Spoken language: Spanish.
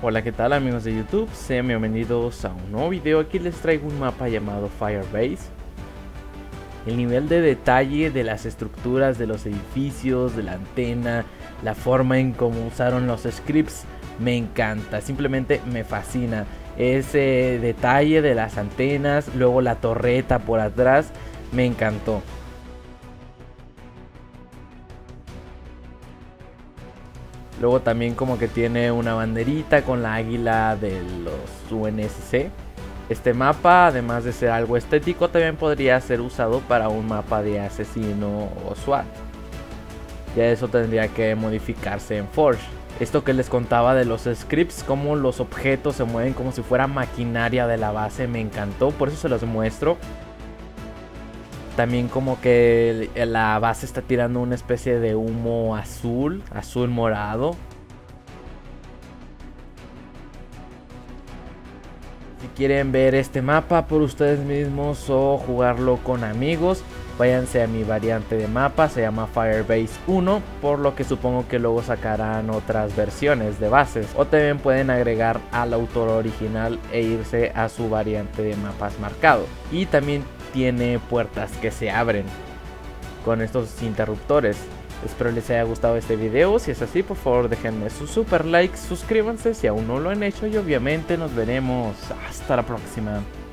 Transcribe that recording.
Hola, ¿qué tal amigos de YouTube? Sean bienvenidos a un nuevo video. Aquí les traigo un mapa llamado Firebase. El nivel de detalle de las estructuras de los edificios, de la antena, la forma en cómo usaron los scripts, me encanta, simplemente me fascina. Ese detalle de las antenas, luego la torreta por atrás, me encantó. Luego también como que tiene una banderita con la águila de los UNSC. Este mapa, además de ser algo estético, también podría ser usado para un mapa de asesino o SWAT. Ya eso tendría que modificarse en Forge. Esto que les contaba de los scripts, cómo los objetos se mueven como si fuera maquinaria de la base, me encantó, por eso se los muestro. También como que la base está tirando una especie de humo azul morado. Si quieren ver este mapa por ustedes mismos o jugarlo con amigos, váyanse a mi variante de mapa, se llama Firebase 1, por lo que supongo que luego sacarán otras versiones de bases. O también pueden agregar al autor original e irse a su variante de mapas marcado. Y también tiene puertas que se abren con estos interruptores. Espero les haya gustado este video. Si es así, por favor déjenme su super like, suscríbanse si aún no lo han hecho y obviamente nos veremos hasta la próxima.